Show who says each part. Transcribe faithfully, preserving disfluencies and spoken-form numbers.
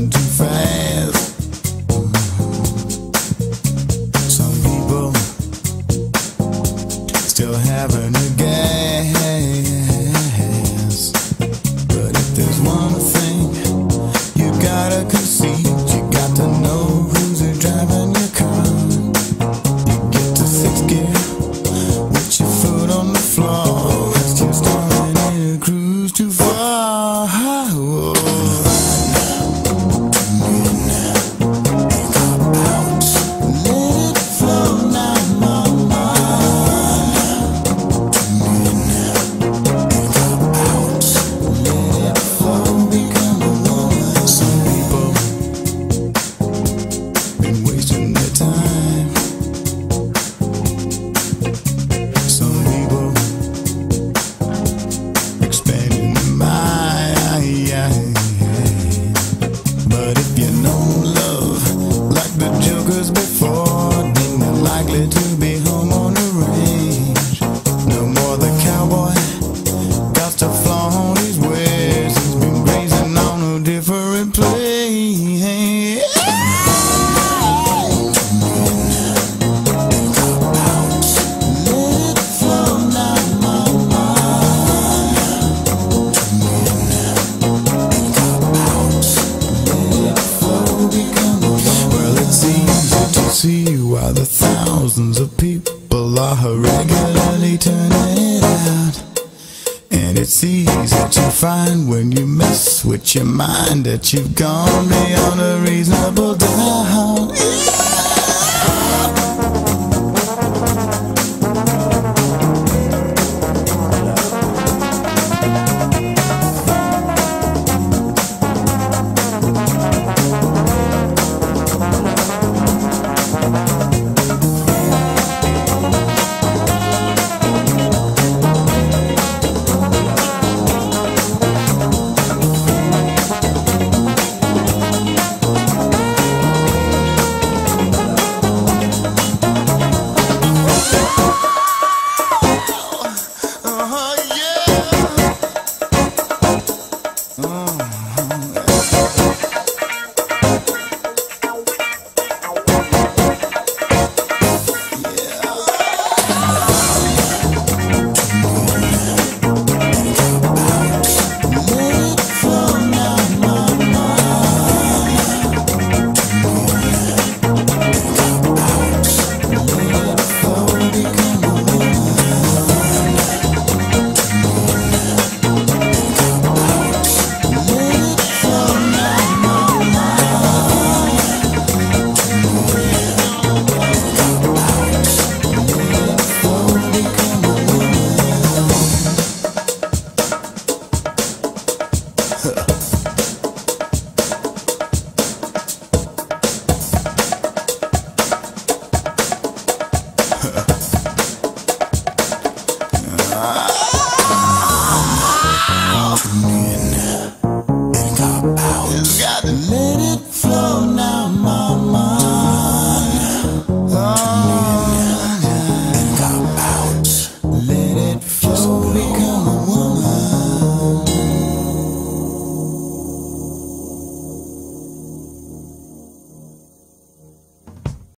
Speaker 1: moving too fast. Some people still having a gas. But if there's one thing you gotta concede, you got to know who's driving your car. You get to sixth gear with your foot on the floor. It's just starting in a cruise too far. Whoa. To be home on the range. No more the cowboy got to flaunt his ways. He's been grazing on a different place. Let it flow now, mama. Let it flow, become a woman. Well, it's easy to see why the thousands of people are regularly turning it out. And it's easy to find when you mess with your mind that you've gone beyond a reasonable doubt. Ah.